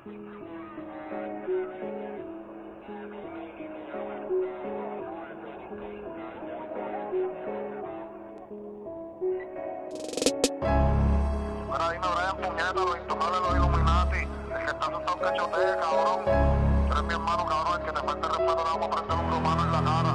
Mira, dime, Brian, puñeta, los intocables, los Illuminati. El que está asustado que chotee, cabrón. Tú eres mi hermano, cabrón. El que te falta respeto, le vamos a prender un romano en la cara.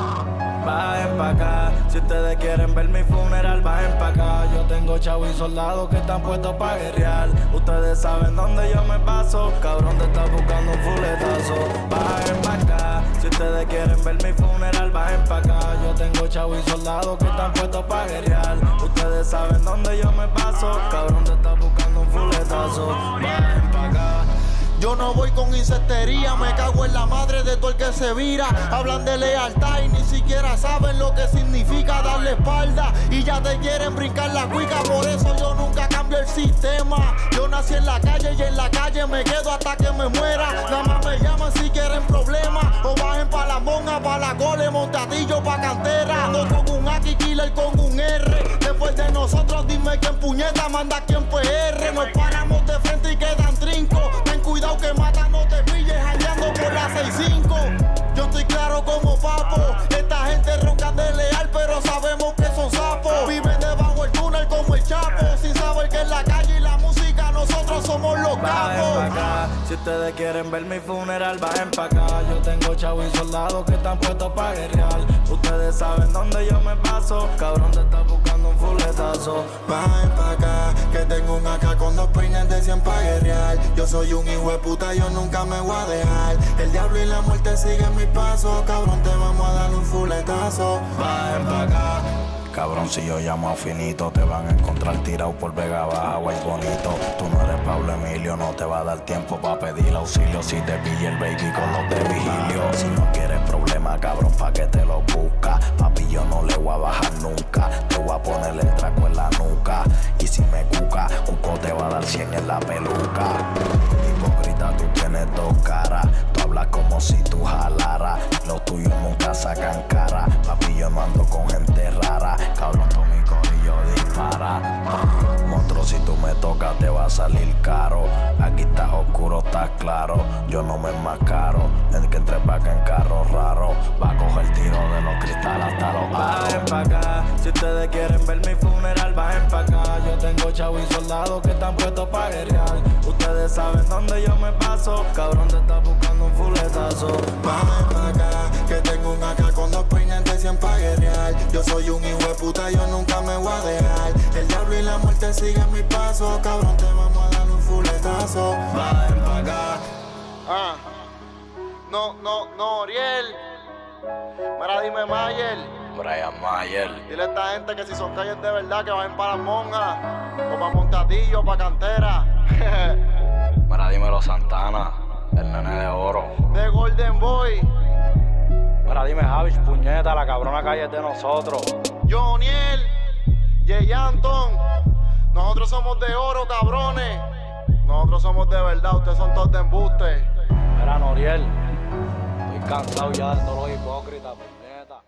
Bajen pa' acá, si ustedes quieren ver mi funeral, bajen pa' acá. Yo tengo chavos y soldados que están puestos pa' guerrear. Ustedes saben dónde yo me paso, cabrón te está buscando un fuletazo. Bajen pa' acá, si ustedes quieren ver mi funeral, bajen pa' acá. Yo tengo chavos y soldados que están puestos pa' guerrear. Ustedes saben dónde yo me paso, cabrón te está buscando un fuletazo. Bajen pa' acá. Yo no voy con insectería, me cago en la madre de todo el que se vira. Hablan de lealtad y ni siquiera saben lo que significa darle espalda. Y ya te quieren brincar la cuica, por eso yo nunca cambio el sistema. Yo nací en la calle y en la calle me quedo hasta que me muera. Nada más me llaman si quieren problemas, o bajen pa' la monja, pa' la Gole, Montatillo, pa' Cantera. Ando con un Aki Killer, con un R. Después de nosotros dime quién puñeta manda quién PR. Nos paramos de frente y quedan trincos. Ten cuidado que mata, no te pilles jangueando por la 65. Yo estoy claro como papo. Esta gente ronca de leal, pero sabemos que son sapos. Viven debajo del túnel como el Chapo, sin saber que en la calle y la música nosotros somos los capos. Bajen pa' acá, si ustedes quieren ver mi funeral, bajen pa' acá. Yo tengo chavos y soldados que están puestos pa' guerrear. Ustedes saben dónde yo me paso, cabrón te está buscando un fuletazo. Bajen pa' acá, que tengo un AK con 2 peines de 100 pa' guerrear. Yo soy un hijo de puta, yo nunca me voy a dejar. El diablo y la muerte siguen mis pasos, cabrón te vamos a dar un fuletazo. Bajen pa' acá. Cabrón, si yo llamo a Finito, te van a encontrar tirado por Vega Baja, Guay Bonito. Tú no eres Pablo Emilio, no te va a dar tiempo pa' pedir auxilio. Si te pilla el baby con los de vigilio. Si no quieres problema, cabrón, pa' que te lo busca. Papi, yo no le voy a bajar nunca. Te voy a poner el traco en la nuca. Y si me cuca, Cuco te va a dar 100 en la peluca. Hipócrita, tú tienes 2 caras. Tú hablas como si tú jalaras. Los tuyos nunca sacan cara. Papi, yo no ando con gente rara. Cabrón, tú mi corillo dispara. Monstruo, si tú me tocas te va a salir caro. Aquí está oscuro, está claro. Yo no me enmascaro. El que entre pa' acá en carro raro va a coger tiro de los cristales hasta los aros. Bajen pa' acá, si ustedes quieren ver mi funeral, bajen pa' acá. Yo tengo chavos y soldados que están puestos pa' guerrear. Ustedes saben dónde yo me paso, cabrón te está buscando un fuletazo. Bajen pa' acá, que tengo un AK con 2 peines de 100 pa' guerrear. Yo soy un hijo de puta, yo nunca me voy a dejar. El diablo y la muerte siguen mis pasos, cabrón te vamos a dar un fuletazo. Bajen pa' acá. No, Oriel. Mira, dime, Mayer. Brian Mayer. Dile a esta gente que si son calles de verdad que vayan para las monjas, o para Montatillo, o para Cantera. Mira, dímelo Santana, el nene de oro. De Golden Boy. Mira, dime Javis, puñeta, la cabrona calle es de nosotros. Joniel, Jay Anton. Nosotros somos de oro, cabrones. Nosotros somos de verdad, ustedes son todos de embuste. Mira, Noriel, estoy cansado ya de todos los hipócritas, puñeta.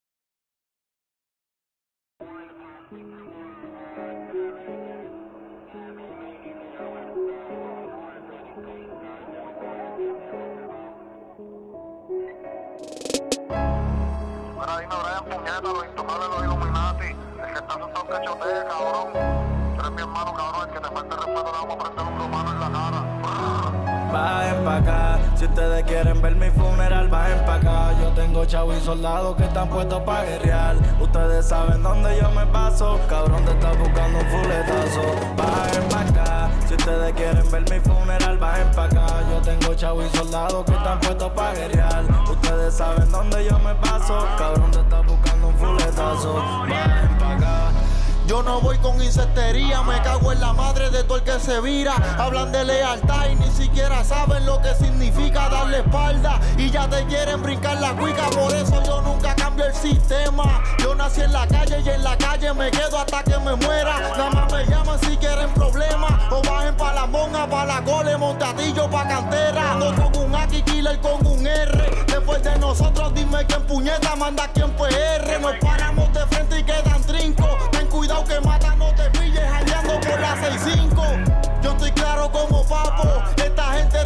Mira, dime, Brian, puñeta, los intocables, los Illuminati. El que está asustado que chotee, cabrón. Tú eres mi hermano, cabrón. El que te falta respeto, le vamos a prender un romano en la cara. Bajen pa' acá, si ustedes quieren ver mi funeral, bajen pa' acá. Yo tengo chavos y soldados que están puestos pa' guerrear. Ustedes saben dónde yo me paso, cabrón te está buscando un fuletazo. Bajen pa' acá, si ustedes quieren ver mi funeral, bajen pa' acá. Yo tengo chavos y soldados que están puestos pa' guerrear. Ustedes saben dónde yo me paso, cabrón te está buscando un fuletazo. Bajen pa' acá. Yo no voy con insectería, me cago en la madre de todo el que se vira. Hablan de lealtad y ni siquiera saben lo que significa darle espalda. Y ya te quieren brincar la cuica, por eso yo nunca cambio el sistema. Yo nací en la calle y en la calle me quedo hasta que me muera. Nada más me llaman si quieren problemas, o bajen pa' la monja, pa' la Gole, Montatillo, pa' Cantera. Ando con un Aki Killer, con un R. Después de nosotros dime quién puñeta manda quién PR. Nos paramos de frente y quedan trincos. Ten cuidado que mata, no te pilles jangueando por la 65. Yo estoy claro como papo. Esta gente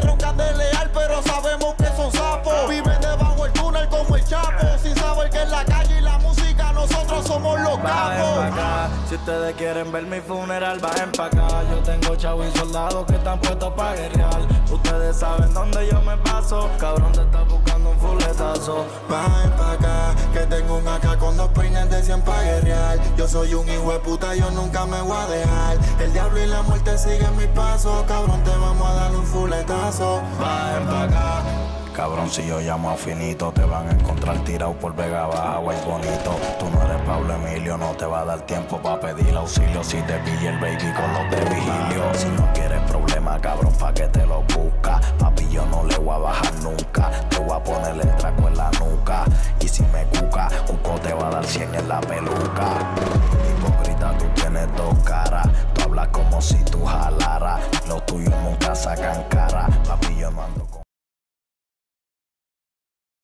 ustedes quieren ver mi funeral, bajen pa' acá. Yo tengo chavo y soldados que están puestos pa' guerrear. Ustedes saben dónde yo me paso. Cabrón, te estás buscando un fuletazo. Bajen pa' acá, que tengo un AK con 2 peines de 100 pa' guerrear. Yo soy un hijo de puta, yo nunca me voy a dejar. El diablo y la muerte siguen mis pasos. Cabrón, te vamos a dar un fuletazo. Bajen pa' acá. Cabrón, si yo llamo a Finito, te van a encontrar tirado por Vega Baja, Guay Bonito. Tú no eres Pablo Emilio, no te va a dar tiempo pa' pedir auxilio. Si te pilla el baby con los de vigilio. Si no quieres problema, cabrón, pa' que te lo busca. Papi, yo no le voy a bajar nunca. Te voy a poner el traco en la nuca. Y si me cuca, Cuco te va a dar 100 en la peluca. Hipócrita, tú tienes 2 caras. Tú hablas como si tú jalaras. Los tuyos nunca sacan cara. Papi, yo